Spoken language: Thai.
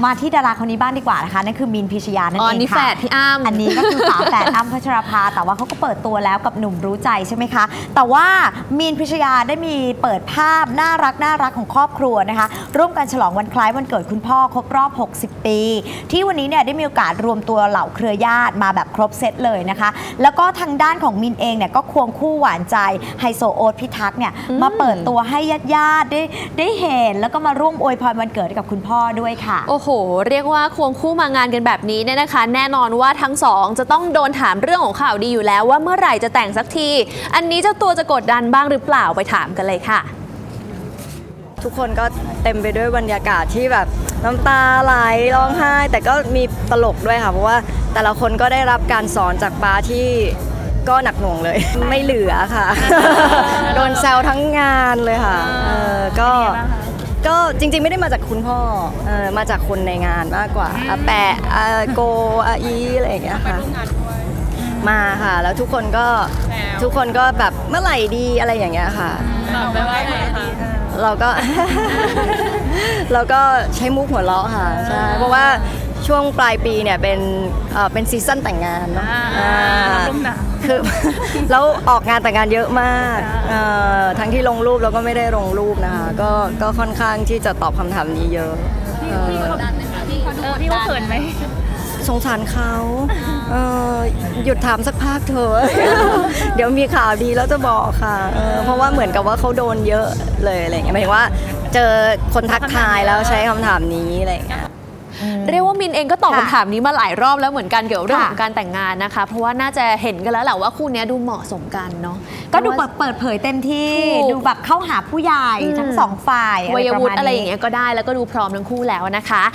มาที่ดาราคนนี้บ้างดีกว่านะคะนั่นคือมินพิชยานั่นเองค่ะอันนี้แฝดพี่อ้ำอันนี้ก็คือฝาแฝดอ้ำพัชราภาแต่ว่าเขาก็เปิดตัวแล้วกับหนุ่มรู้ใจใช่ไหมคะแต่ว่ามินพิชยาได้มีเปิดภาพน่ารักของครอบครัวนะคะร่วมกันฉลองวันคล้ายวันเกิดคุณพ่อครบรอบ60 ปีที่วันนี้เนี่ยได้มีโอกาสรวมตัวเหล่าเครือญาติมาแบบครบเซตเลยนะคะแล้วก็ทางด้านของมินเองเนี่ยก็ควงคู่หวานใจไฮโซโอ๊ตพิทักษ์เนี่ยมาเปิดตัวให้ญาติได้เห็นแล้วก็มาร่วมอวยพรวันเกิดกับคุณพ่อด้วยค่ะโอ้โหเรียกว่าควงคู่มางานกันแบบนี้เนี่ยนะคะแน่นอนว่าทั้งสองจะต้องโดนถามเรื่องของข่าวดีอยู่แล้วว่าเมื่อไหร่จะแต่งสักทีอันนี้เจ้าตัวจะกดดันบ้างหรือเปล่าไปถามกันเลยค่ะทุกคนก็เต็มไปด้วยบรรยากาศที่แบบน้ำตาไหลร้องไห้แต่ก็มีตลกด้วยค่ะเพราะว่าแต่ละคนก็ได้รับการสอนจากป้าที่ก็หนักหน่วงเลยไม่เหลือค่ะ โดนแซวทั้งงานเลยค่ะก็จริงๆไม่ได้มาจากคุณพ่อมาจากคนในงานมากกว่าอาแปะโกอาอีอะไรอย่างเงี้ยค่ะมาค่ะแล้วทุกคนก็แบบเมื่อไหร่ดีอะไรอย่างเงี้ยค่ะเราก็ใช้มุกหัวเราะค่ะใช่เพราะว่าช่วงปลายปีเนี่ยเป็นซีซั่นแต่งงานเนาะคือแล้วออกงานแต่งงานเยอะมากทั้งที่ลงรูปแล้วก็ไม่ได้ลงรูปนะคะก็ค่อนข้างที่จะตอบคำถามนี้เยอะพี่ว่าเขินไหมสงสารเขาหยุดถามสักพักเถอะเดี๋ยวมีข่าวดีแล้วจะบอกค่ะเพราะว่าเหมือนกับว่าเขาโดนเยอะเลยอะไรอย่างเงี้ยหมายถึงว่าเจอคนทักทายแล้วใช้คำถามนี้อะไรอย่างเงี้ยเรียกว่ามินเองก็ตอบคำถามนี้มาหลายรอบแล้วเหมือนกันเกี่ยวกับเรื่องของการแต่งงานนะคะเพราะว่าน่าจะเห็นกันแล้วแหละว่าคู่นี้ดูเหมาะสมกันเนาะก็ดูเปิดเผยเต็มที่ดูแบบเข้าหาผู้ใหญ่ทั้งสองฝ่ายวัยวุฒิอะไรอย่างเงี้ยก็ได้แล้วก็ดูพร้อมทั้งคู่แล้วนะคะ